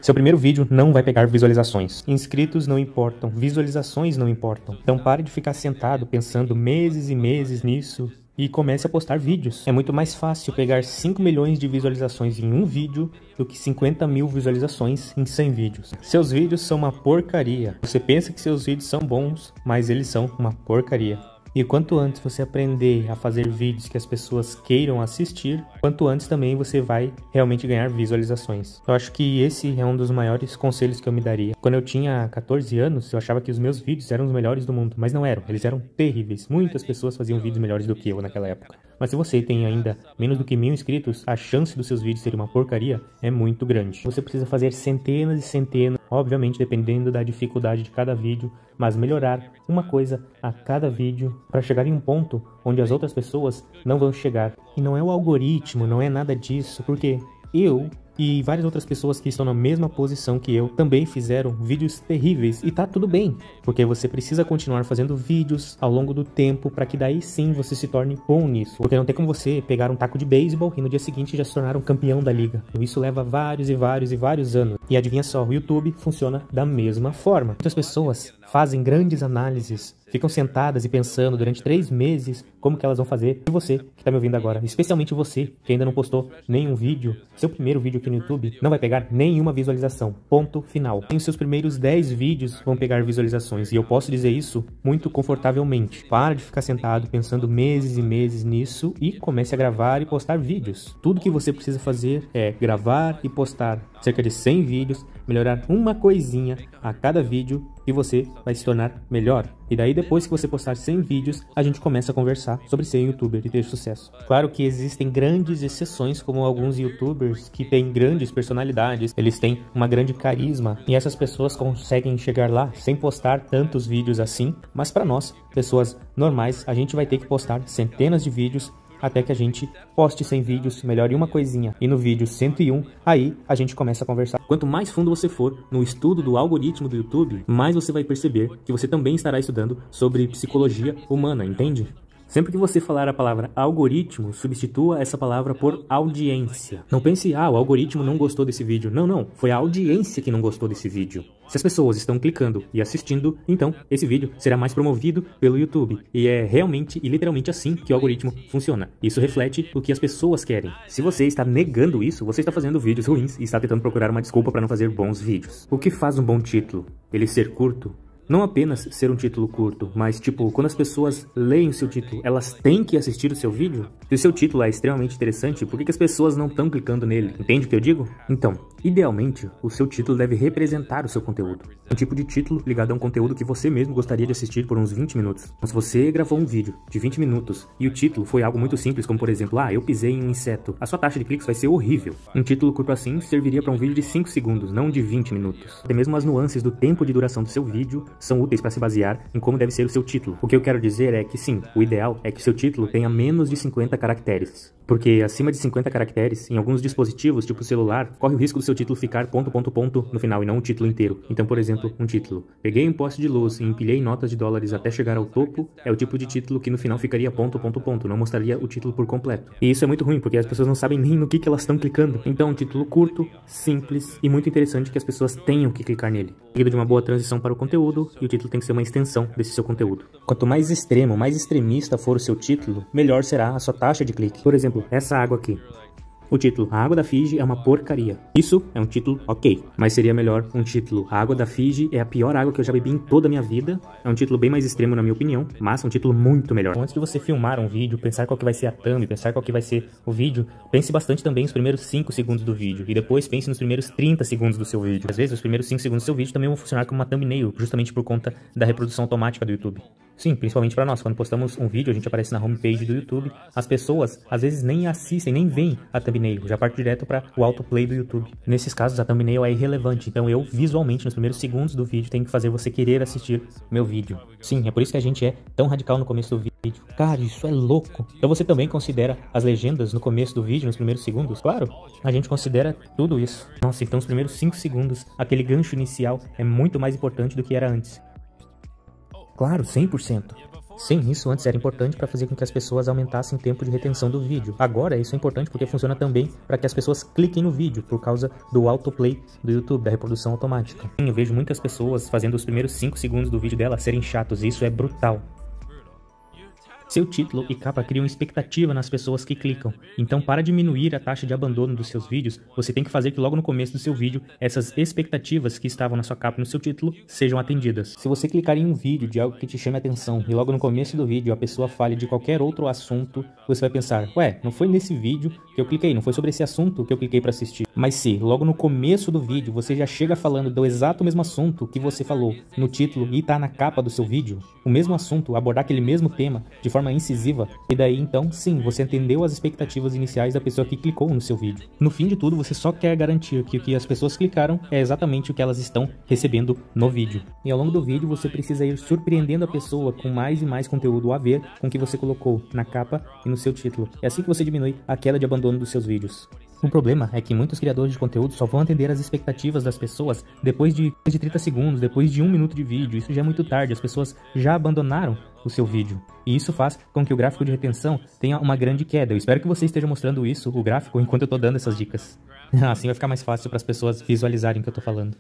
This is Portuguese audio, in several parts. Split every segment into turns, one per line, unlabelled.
Seu primeiro vídeo não vai pegar visualizações. Inscritos não importam, visualizações não importam. Então pare de ficar sentado pensando meses e meses nisso e comece a postar vídeos. É muito mais fácil pegar 5 milhões de visualizações em um vídeo do que 50 mil visualizações em 100 vídeos. Seus vídeos são uma porcaria. Você pensa que seus vídeos são bons, mas eles são uma porcaria. E quanto antes você aprender a fazer vídeos que as pessoas queiram assistir, quanto antes também você vai realmente ganhar visualizações. Eu acho que esse é um dos maiores conselhos que eu me daria. Quando eu tinha 14 anos, eu achava que os meus vídeos eram os melhores do mundo, mas não eram. Eles eram terríveis. Muitas pessoas faziam vídeos melhores do que eu naquela época. Mas se você tem ainda menos do que 1000 inscritos, a chance dos seus vídeos serem uma porcaria é muito grande. Você precisa fazer centenas e centenas, obviamente dependendo da dificuldade de cada vídeo, mas melhorar uma coisa a cada vídeo para chegar em um ponto onde as outras pessoas não vão chegar. E não é o algoritmo, não é nada disso, porque eu e várias outras pessoas que estão na mesma posição que eu também fizeram vídeos terríveis e tá tudo bem, porque você precisa continuar fazendo vídeos ao longo do tempo para que daí sim você se torne bom nisso, porque não tem como você pegar um taco de beisebol e no dia seguinte já se tornar um campeão da liga. Isso leva vários e vários e vários anos. E adivinha só, o YouTube funciona da mesma forma. Muitas pessoas fazem grandes análises, ficam sentadas e pensando durante 3 meses como que elas vão fazer. E você que está me ouvindo agora, especialmente você que ainda não postou nenhum vídeo, seu primeiro vídeo aqui no YouTube não vai pegar nenhuma visualização. Ponto final. E os seus primeiros 10 vídeos vão pegar visualizações. E eu posso dizer isso muito confortavelmente. Para de ficar sentado pensando meses e meses nisso e comece a gravar e postar vídeos. Tudo que você precisa fazer é gravar e postar cerca de 100 vídeos, melhorar uma coisinha a cada vídeo e você vai se tornar melhor. E daí depois que você postar 100 vídeos, a gente começa a conversar sobre ser youtuber e ter sucesso. Claro que existem grandes exceções, como alguns youtubers que têm grandes personalidades, eles têm uma grande carisma e essas pessoas conseguem chegar lá sem postar tantos vídeos assim, mas para nós, pessoas normais, a gente vai ter que postar centenas de vídeos até que a gente poste 100 vídeos, melhore uma coisinha. E no vídeo 101, aí a gente começa a conversar. Quanto mais fundo você for no estudo do algoritmo do YouTube, mais você vai perceber que você também estará estudando sobre psicologia humana, entende? Sempre que você falar a palavra algoritmo, substitua essa palavra por audiência. Não pense, o algoritmo não gostou desse vídeo. Não, foi a audiência que não gostou desse vídeo. Se as pessoas estão clicando e assistindo, então esse vídeo será mais promovido pelo YouTube. E é realmente e literalmente assim que o algoritmo funciona. Isso reflete o que as pessoas querem. Se você está negando isso, você está fazendo vídeos ruins e está tentando procurar uma desculpa para não fazer bons vídeos. O que faz um bom título? Ele ser curto? Não apenas ser um título curto, mas tipo, quando as pessoas leem o seu título, elas têm que assistir o seu vídeo? Se o seu título é extremamente interessante, por que as pessoas não estão clicando nele? Entende o que eu digo? Então, idealmente, o seu título deve representar o seu conteúdo. Um tipo de título ligado a um conteúdo que você mesmo gostaria de assistir por uns 20 minutos. Então, se você gravou um vídeo de 20 minutos e o título foi algo muito simples, como por exemplo, eu pisei em um inseto, a sua taxa de cliques vai ser horrível. Um título curto assim serviria para um vídeo de 5 segundos, não de 20 minutos. Até mesmo as nuances do tempo de duração do seu vídeo são úteis para se basear em como deve ser o seu título. O que eu quero dizer é que sim, o ideal é que o seu título tenha menos de 50 caracteres. Porque acima de 50 caracteres, em alguns dispositivos, tipo o celular, corre o risco do seu título ficar ... no final e não o título inteiro. Então, por exemplo, um título: peguei um poste de luz e empilhei notas de dólares até chegar ao topo, é o tipo de título que no final ficaria ... não mostraria o título por completo. E isso é muito ruim, porque as pessoas não sabem nem no que elas estão clicando. Então, um título curto, simples e muito interessante que as pessoas tenham que clicar nele. Seguido de uma boa transição para o conteúdo, e o título tem que ser uma extensão desse seu conteúdo. Quanto mais extremo, mais extremista for o seu título, melhor será a sua taxa de clique. Por exemplo, essa água aqui. O título: a água da Fiji é uma porcaria. Isso é um título ok, mas seria melhor um título: a água da Fiji é a pior água que eu já bebi em toda a minha vida. É um título bem mais extremo na minha opinião, mas é um título muito melhor. Então, antes de você filmar um vídeo, pensar qual que vai ser a thumb, pensar qual que vai ser o vídeo, pense bastante também nos primeiros 5 segundos do vídeo e depois pense nos primeiros 30 segundos do seu vídeo. Às vezes os primeiros 5 segundos do seu vídeo também vão funcionar como uma thumbnail, justamente por conta da reprodução automática do YouTube. Sim, principalmente para nós, quando postamos um vídeo, a gente aparece na homepage do YouTube, as pessoas às vezes nem assistem, nem veem a thumbnail, já parte direto para o autoplay do YouTube. Nesses casos a thumbnail é irrelevante, então eu visualmente nos primeiros segundos do vídeo tenho que fazer você querer assistir meu vídeo. Sim, é por isso que a gente é tão radical no começo do vídeo. Cara, isso é louco. Então você também considera as legendas no começo do vídeo, nos primeiros segundos? Claro, a gente considera tudo isso. Nossa, então os primeiros 5 segundos, aquele gancho inicial é muito mais importante do que era antes. Claro, 100%. Sim, isso antes era importante para fazer com que as pessoas aumentassem o tempo de retenção do vídeo. Agora isso é importante porque funciona também para que as pessoas cliquem no vídeo por causa do autoplay do YouTube, da reprodução automática. Eu vejo muitas pessoas fazendo os primeiros 5 segundos do vídeo dela serem chatos e isso é brutal. Seu título e capa criam expectativa nas pessoas que clicam. Então, para diminuir a taxa de abandono dos seus vídeos, você tem que fazer que logo no começo do seu vídeo, essas expectativas que estavam na sua capa e no seu título sejam atendidas. Se você clicar em um vídeo de algo que te chame a atenção e logo no começo do vídeo a pessoa fale de qualquer outro assunto, você vai pensar, ué, não foi nesse vídeo que eu cliquei, não foi sobre esse assunto que eu cliquei para assistir. Mas se logo no começo do vídeo você já chega falando do exato mesmo assunto que você falou no título e tá na capa do seu vídeo, o mesmo assunto, abordar aquele mesmo tema de forma incisiva, e daí então sim, você atendeu as expectativas iniciais da pessoa que clicou no seu vídeo. No fim de tudo, você só quer garantir que o que as pessoas clicaram é exatamente o que elas estão recebendo no vídeo. E ao longo do vídeo você precisa ir surpreendendo a pessoa com mais e mais conteúdo a ver com o que você colocou na capa e no seu título. É assim que você diminui a queda de abandono dos seus vídeos. O problema é que muitos criadores de conteúdo só vão atender as expectativas das pessoas depois de 30 segundos, depois de 1 minuto de vídeo. Isso já é muito tarde, as pessoas já abandonaram o seu vídeo. E isso faz com que o gráfico de retenção tenha uma grande queda. Eu espero que você esteja mostrando isso, o gráfico, enquanto eu estou dando essas dicas. Assim vai ficar mais fácil para as pessoas visualizarem o que eu estou falando.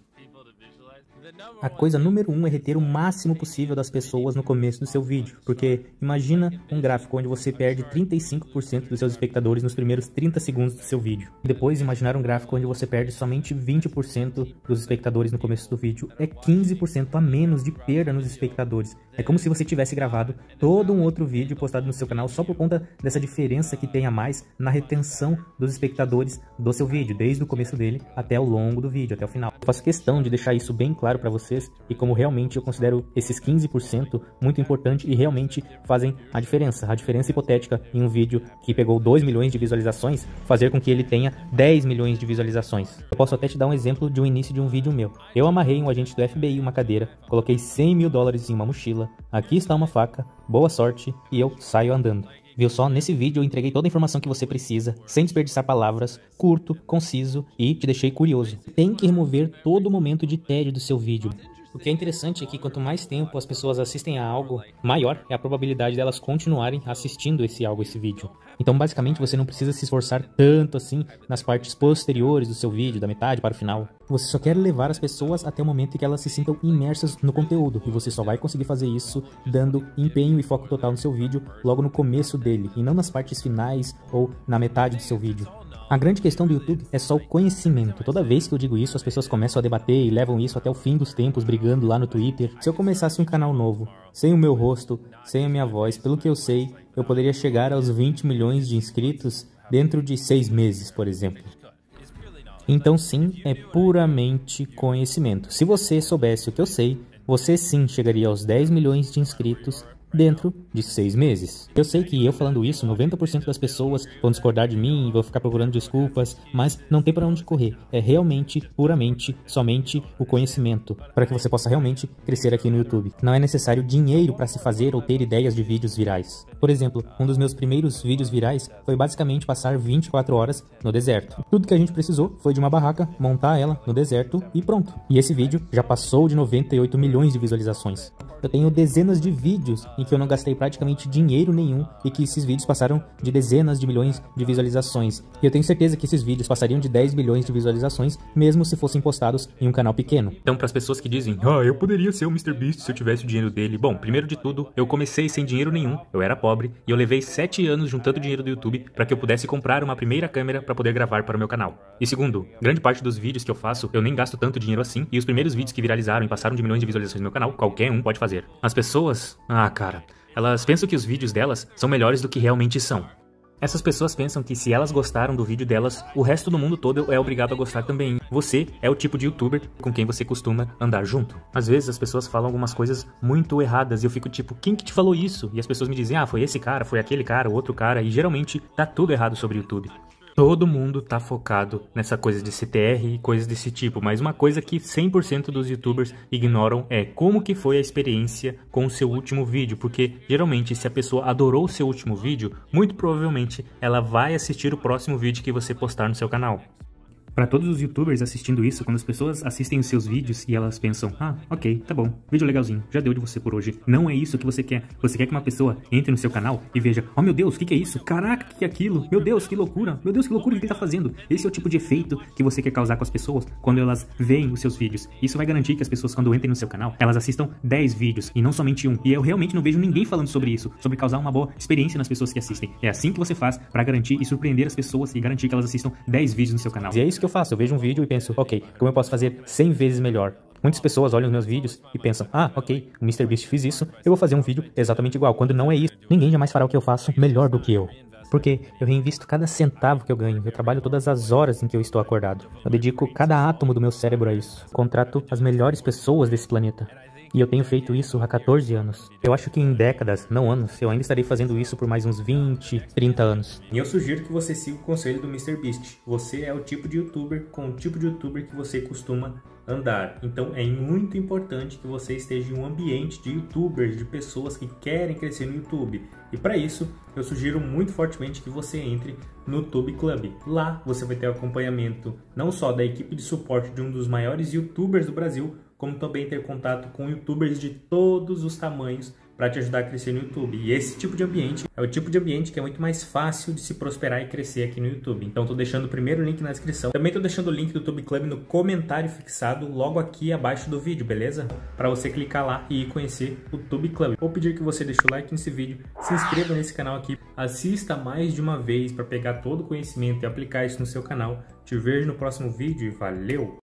A coisa número 1 é reter o máximo possível das pessoas no começo do seu vídeo, porque imagina um gráfico onde você perde 35% dos seus espectadores nos primeiros 30 segundos do seu vídeo. Depois, imaginar um gráfico onde você perde somente 20% dos espectadores no começo do vídeo. É 15% a menos de perda nos espectadores. É como se você tivesse gravado todo um outro vídeo postado no seu canal só por conta dessa diferença que tem a mais na retenção dos espectadores do seu vídeo, desde o começo dele até o longo do vídeo, até o final. Eu faço questão de deixar isso bem claro para vocês e como realmente eu considero esses 15% muito importante e realmente fazem a diferença hipotética em um vídeo que pegou 2 milhões de visualizações, fazer com que ele tenha 10 milhões de visualizações. Eu posso até te dar um exemplo de um início de um vídeo meu. Eu amarrei um agente do FBI em uma cadeira, coloquei $100 mil em uma mochila, aqui está uma faca, boa sorte, e eu saio andando. Viu só? Nesse vídeo eu entreguei toda a informação que você precisa, sem desperdiçar palavras, curto, conciso e te deixei curioso. Tem que remover todo momento de tédio do seu vídeo. O que é interessante é que quanto mais tempo as pessoas assistem a algo, maior é a probabilidade delas continuarem assistindo esse vídeo. Então basicamente você não precisa se esforçar tanto assim nas partes posteriores do seu vídeo, da metade para o final. Você só quer levar as pessoas até o momento em que elas se sintam imersas no conteúdo. E você só vai conseguir fazer isso dando empenho e foco total no seu vídeo logo no começo dele, e não nas partes finais ou na metade do seu vídeo. A grande questão do YouTube é só o conhecimento. Toda vez que eu digo isso, as pessoas começam a debater e levam isso até o fim dos tempos, brigando lá no Twitter. Se eu começasse um canal novo, sem o meu rosto, sem a minha voz, pelo que eu sei, eu poderia chegar aos 20 milhões de inscritos dentro de 6 meses, por exemplo. Então sim, é puramente conhecimento. Se você soubesse o que eu sei, você sim chegaria aos 10 milhões de inscritos dentro de 6 meses. Eu sei que eu falando isso, 90% das pessoas vão discordar de mim, vão ficar procurando desculpas, mas não tem para onde correr. É realmente, puramente, somente o conhecimento, para que você possa realmente crescer aqui no YouTube. Não é necessário dinheiro para se fazer ou ter ideias de vídeos virais. Por exemplo, um dos meus primeiros vídeos virais foi basicamente passar 24 horas no deserto. Tudo que a gente precisou foi de uma barraca, montar ela no deserto e pronto. E esse vídeo já passou de 98 milhões de visualizações. Eu tenho dezenas de vídeos em que eu não gastei praticamente dinheiro nenhum e que esses vídeos passaram de dezenas de milhões de visualizações. E eu tenho certeza que esses vídeos passariam de 10 milhões de visualizações, mesmo se fossem postados em um canal pequeno. Então, para as pessoas que dizem, eu poderia ser o MrBeast se eu tivesse o dinheiro dele. Bom, primeiro de tudo, eu comecei sem dinheiro nenhum, eu era pobre, e eu levei 7 anos juntando dinheiro do YouTube para que eu pudesse comprar uma primeira câmera para poder gravar para o meu canal. E segundo, grande parte dos vídeos que eu faço, eu nem gasto tanto dinheiro assim, e os primeiros vídeos que viralizaram e passaram de milhões de visualizações no meu canal, qualquer um pode fazer. As pessoas, cara, elas pensam que os vídeos delas são melhores do que realmente são. Essas pessoas pensam que se elas gostaram do vídeo delas, o resto do mundo todo é obrigado a gostar também. Você é o tipo de youtuber com quem você costuma andar junto. Às vezes as pessoas falam algumas coisas muito erradas e eu fico tipo, quem que te falou isso? E as pessoas me dizem, foi esse cara, foi aquele cara, o outro cara, e geralmente tá tudo errado sobre o YouTube. Todo mundo tá focado nessa coisa de CTR e coisas desse tipo, mas uma coisa que 100% dos youtubers ignoram é como que foi a experiência com o seu último vídeo, porque geralmente se a pessoa adorou o seu último vídeo, muito provavelmente ela vai assistir o próximo vídeo que você postar no seu canal. Para todos os youtubers assistindo isso, quando as pessoas assistem os seus vídeos e elas pensam, ah, ok, tá bom, vídeo legalzinho, já deu de você por hoje. Não é isso que você quer. Você quer que uma pessoa entre no seu canal e veja, oh meu Deus, o que é isso? Caraca, o que é aquilo? Meu Deus, que loucura! Meu Deus, que loucura, o que ele tá fazendo? Esse é o tipo de efeito que você quer causar com as pessoas quando elas veem os seus vídeos. Isso vai garantir que as pessoas, quando entrem no seu canal, elas assistam 10 vídeos e não somente um. E eu realmente não vejo ninguém falando sobre isso, sobre causar uma boa experiência nas pessoas que assistem. É assim que você faz para garantir e surpreender as pessoas e garantir que elas assistam 10 vídeos no seu canal. E é isso que eu faço, eu vejo um vídeo e penso, ok, como eu posso fazer 100 vezes melhor? Muitas pessoas olham os meus vídeos e pensam, ah, ok, o MrBeast fez isso, eu vou fazer um vídeo exatamente igual, quando não é isso. Ninguém jamais fará o que eu faço melhor do que eu. Porque eu reinvisto cada centavo que eu ganho, eu trabalho todas as horas em que eu estou acordado. Eu dedico cada átomo do meu cérebro a isso. Contrato as melhores pessoas desse planeta. E eu tenho feito isso há 14 anos. Eu acho que em décadas, não anos, eu ainda estarei fazendo isso por mais uns 20, 30 anos. E eu sugiro que você siga o conselho do MrBeast. Você é o tipo de youtuber com o tipo de youtuber que você costuma andar. Então é muito importante que você esteja em um ambiente de youtubers, de pessoas que querem crescer no YouTube. E para isso, eu sugiro muito fortemente que você entre no Tube Club. Lá você vai ter acompanhamento não só da equipe de suporte de um dos maiores youtubers do Brasil, como também ter contato com youtubers de todos os tamanhos para te ajudar a crescer no YouTube. E esse tipo de ambiente é o tipo de ambiente que é muito mais fácil de se prosperar e crescer aqui no YouTube. Então tô deixando o primeiro link na descrição. Também tô deixando o link do Tube Club no comentário fixado logo aqui abaixo do vídeo, beleza? Para você clicar lá e ir conhecer o Tube Club. Vou pedir que você deixe o like nesse vídeo, se inscreva nesse canal aqui, assista mais de uma vez para pegar todo o conhecimento e aplicar isso no seu canal. Te vejo no próximo vídeo e valeu!